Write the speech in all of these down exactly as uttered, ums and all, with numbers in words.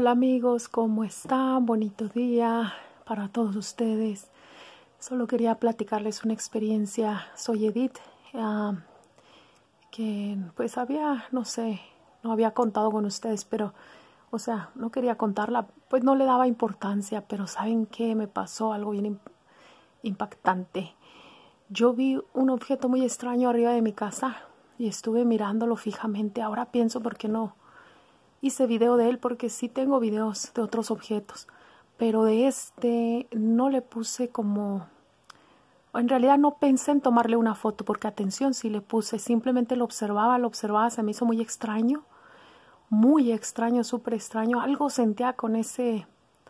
Hola amigos, ¿cómo están? Bonito día para todos ustedes. Solo quería platicarles una experiencia. Soy Edith, uh, que pues había, no sé, no había contado con ustedes, pero, o sea, no quería contarla, pues no le daba importancia, pero ¿saben qué? Me pasó algo bien impactante. Yo vi un objeto muy extraño arriba de mi casa y estuve mirándolo fijamente. Ahora pienso por qué no hice video de él, porque sí tengo videos de otros objetos, pero de este no le puse como... En realidad no pensé en tomarle una foto, porque atención, sí le puse, simplemente lo observaba, lo observaba, se me hizo muy extraño, muy extraño, súper extraño. Algo sentía con ese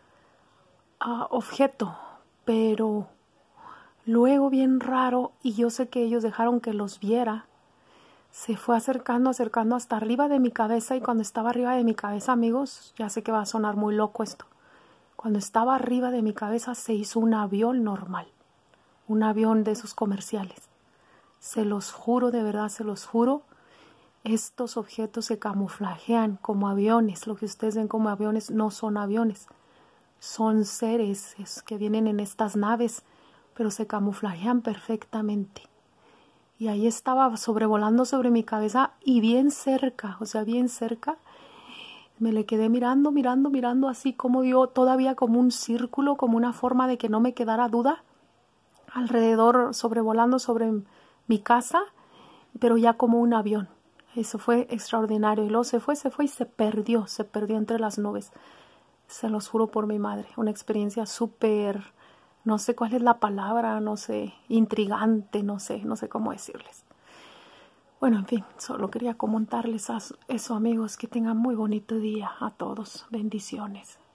uh, objeto, pero luego bien raro, y yo sé que ellos dejaron que los viera. Se fue acercando, acercando hasta arriba de mi cabeza, y cuando estaba arriba de mi cabeza, amigos, ya sé que va a sonar muy loco esto, cuando estaba arriba de mi cabeza se hizo un avión normal, un avión de esos comerciales. Se los juro, de verdad, se los juro, estos objetos se camuflajean como aviones. Lo que ustedes ven como aviones no son aviones, son seres que vienen en estas naves, pero se camuflajean perfectamente. Y ahí estaba sobrevolando sobre mi cabeza y bien cerca, o sea, bien cerca. Me le quedé mirando, mirando, mirando, así como dio todavía como un círculo, como una forma de que no me quedara duda. Alrededor, sobrevolando sobre mi casa, pero ya como un avión. Eso fue extraordinario. Y luego se fue, se fue y se perdió, se perdió entre las nubes. Se los juro por mi madre. Una experiencia súper... No sé cuál es la palabra, no sé, intrigante, no sé, no sé cómo decirles. Bueno, en fin, solo quería comentarles eso, amigos, que tengan muy bonito día a todos. Bendiciones.